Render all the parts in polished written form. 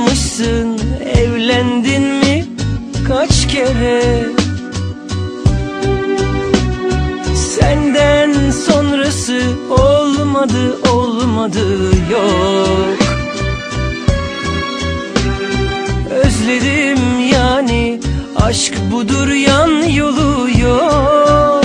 boşanmışsın, evlendin mi kaç kere? Senden sonrası olmadı, olmadı, yok. Özledim yani, aşk budur, yan yolu yok.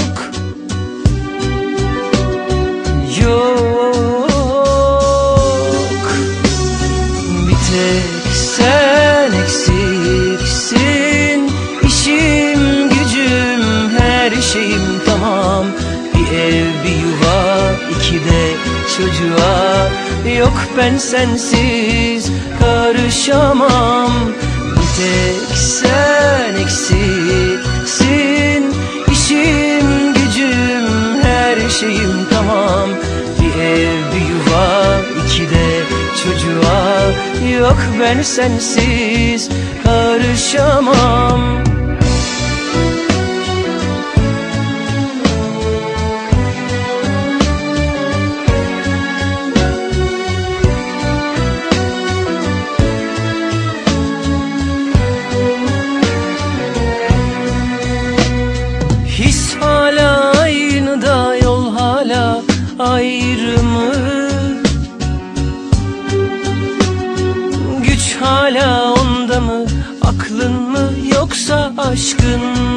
Yok. Bir tek sen eksiksin, işim gücüm her şeyim tamam. Bir ev bir yuva, iki de çocuğa, yok ben sensiz karışamam. Bir tek sen eksiksin, işim gücüm her şeyim tamam. Bir ev bir yuva, iki de çocuğa, yok ben sensiz karışamam. His hala aynı da yol hala ayrı mı? Güç hala onda mı? Aklın mı yoksa aşkın mı?